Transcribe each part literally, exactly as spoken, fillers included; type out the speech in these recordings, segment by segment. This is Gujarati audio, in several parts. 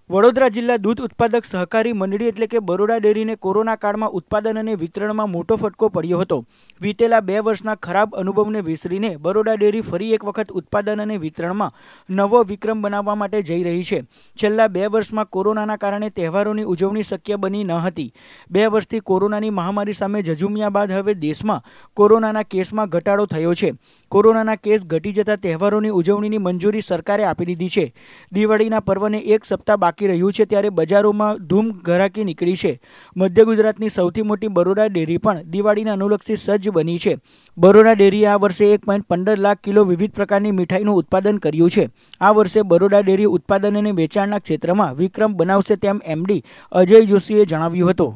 વડોદરા જિલ્લા દૂધ ઉત્પાદક સહકારી મંડળી એટલે કે બરોડા ડેરીને કોરોના કાળમાં ઉત્પાદન અને વિતરણમાં મોટો ફટકો પડ્યો હતો। વીતેલા બે વર્ષના ખરાબ અનુભવને વિસરીને બરોડા ડેરી ફરી એક વખત ઉત્પાદન અને વિતરણમાં નવો વિક્રમ બનાવવા માટે જઈ રહી છે। છેલ્લા બે વર્ષમાં કોરોનાના કારણે તહેવારોની ઉજવણી શક્ય બની ન હતી। બે વર્ષથી કોરોનાની મહામારી સામે ઝઝૂમ્યા બાદ હવે દેશમાં કોરોનાના કેસમાં ઘટાડો થયો છે। કોરોનાના કેસ ઘટી જતા તહેવારોની ઉજવણીની મંજૂરી સરકારે આપી દીધી છે। દિવાળીના પર્વને એક સપ્તાહ બાકી રહ્યું છે ત્યારે બજારોમાં ધૂમ ઘરાકી નીકળી છે। મધ્ય ગુજરાતની સૌથી મોટી બરોડા ડેરી પણ દિવાળીને અનુલક્ષી સજ્જ બની છે। બરોડા ડેરીએ આ વર્ષે એક પોઈન્ટ પંદર લાખ કિલો વિવિધ પ્રકારની મીઠાઈનું ઉત્પાદન કર્યું છે। આ વર્ષે બરોડા ડેરી ઉત્પાદન અને વેચાણના ક્ષેત્રમાં વિક્રમ બનાવશે તેમ એમડી અજય જોશીએ જણાવ્યું હતું।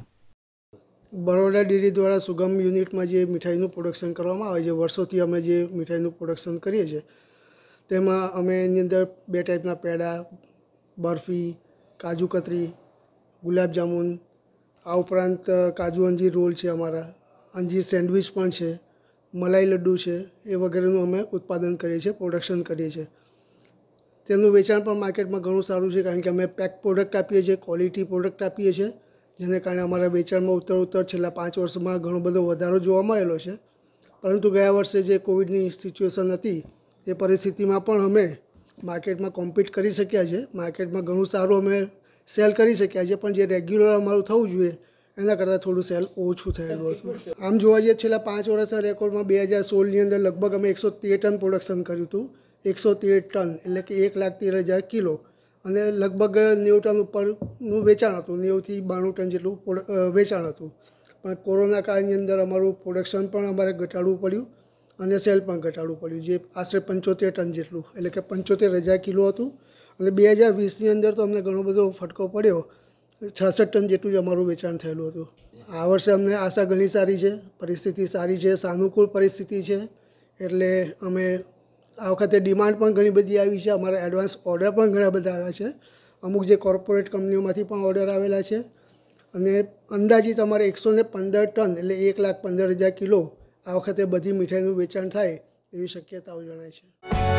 બરોડા ડેરી દ્વારા સુગમ યુનિટમાં જે મીઠાઈનું પ્રોડક્શન કરવામાં આવે છે, વર્ષોથી અમે જે મીઠાઈનું પ્રોડક્શન કરીએ છીએ તેમાં અમે એની અંદર બે ટાઈપના પેડા, બરફી, કાજુ કતરી, ગુલાબજામુન, આ ઉપરાંત કાજુ અંજીર રોલ છે, અમારા અંજીર સેન્ડવિચ પણ છે, મલાઈ લડ્ડુ છે, એ વગેરેનું અમે ઉત્પાદન કરીએ છીએ, પ્રોડક્શન કરીએ છીએ। તેનું વેચાણ પણ માર્કેટમાં ઘણું સારું છે કારણ કે અમે પેક પ્રોડક્ટ આપીએ છીએ, ક્વોલિટી પ્રોડક્ટ આપીએ છીએ, જેને કારણે અમારા વેચાણમાં ઉત્તર ઉત્તર છેલ્લા પાંચ વર્ષમાં ઘણો બધો વધારો જોવા મળેલો છે। પરંતુ ગયા વર્ષે જે કોવિડની સિચ્યુએશન હતી એ પરિસ્થિતિમાં પણ અમે માર્કેટમાં કોમ્પિટ કરી શક્યા છે। માર્કેટમાં ઘણું સારું અમે સેલ કરી શક્યા છે, પણ જે રેગ્યુલર અમારું થવું જોઈએ એના કરતાં થોડું સેલ ઓછું થયેલું હતું। આમ જોવા જઈએ છેલ્લા પાંચ વર્ષના રેકોર્ડમાં બે હજાર સોળની અંદર લગભગ અમે એકસો તેર ટન પ્રોડક્શન કર્યું હતું। એકસો તેર ટન એટલે કે એક લાખ તેર હજાર કિલો અને લગભગ નેવું ટન ઉપરનું વેચાણ હતું। નેવુંથી બાણું ટન જેટલું વેચાણ હતું, પણ કોરોના કાળની અંદર અમારું પ્રોડક્શન પણ અમારે ઘટાડવું પડ્યું અને સેલ પણ ઘટાડવું પડ્યું, જે આશરે પંચોતેર ટન જેટલું એટલે કે પંચોતેર હજાર કિલો હતું। અને બે હજાર વીસની અંદર તો અમને ઘણો બધો ફટકો પડ્યો, છાસઠ ટન જેટલું જ અમારું વેચાણ થયેલું હતું। આ વર્ષે અમને આશા ઘણી સારી છે, પરિસ્થિતિ સારી છે, સાનુકૂળ પરિસ્થિતિ છે, એટલે અમે આ વખતે ડિમાન્ડ પણ ઘણી બધી આવી છે। અમારા એડવાન્સ ઓર્ડર પણ ઘણા બધા આવ્યા છે, અમુક જે કોર્પોરેટ કંપનીઓમાંથી પણ ઓર્ડર આવેલા છે અને અંદાજિત અમારે એકસો ને પંદર ટન એટલે એક લાખ પંદર હજાર કિલો આ વખતે બધી મીઠાઈનું વેચાણ થાય એવી શક્યતાઓ જણાય છે।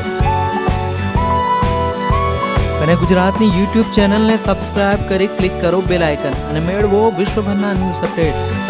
અને ગુજરાતની યુટ્યુબ ચેનલને સબસ્ક્રાઇબ કરી ક્લિક કરો બેલ આઇકન અને મેળવો વિશ્વભરના ન્યૂઝ અપડેટ।